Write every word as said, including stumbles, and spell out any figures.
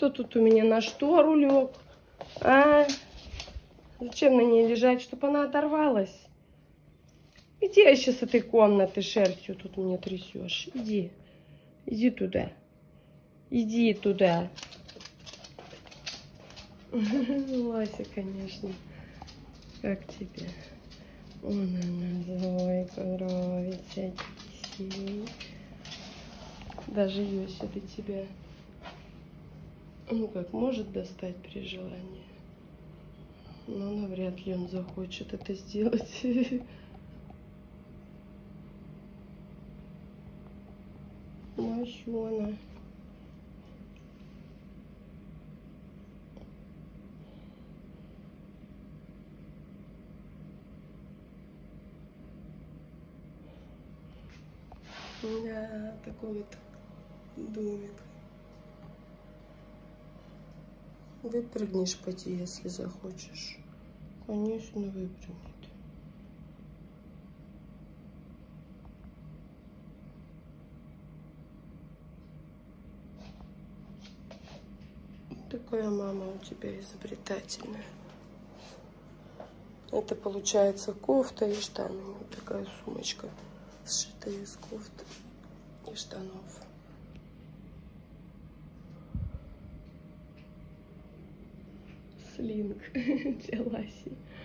кто тут у меня на штору лег? А? Зачем на ней лежать, чтобы она оторвалась? Иди еще с этой комнаты шерстью тут мне трясешь. Иди. Иди туда. Иди туда. Лася, конечно. Как тебе? Вон она, Зойка, нравится. Даже Йося до тебя. Ну как, может достать при желании. Но навряд ли он захочет это сделать. Мощона. Да, такой вот домик. Выпрыгнешь поди, если захочешь. Конечно, выпрыгнет. Такая мама у тебя изобретательная. Это получается кофта и штаны. Вот такая сумочка, сшитая из кофты и штанов. Слинг для Ласи.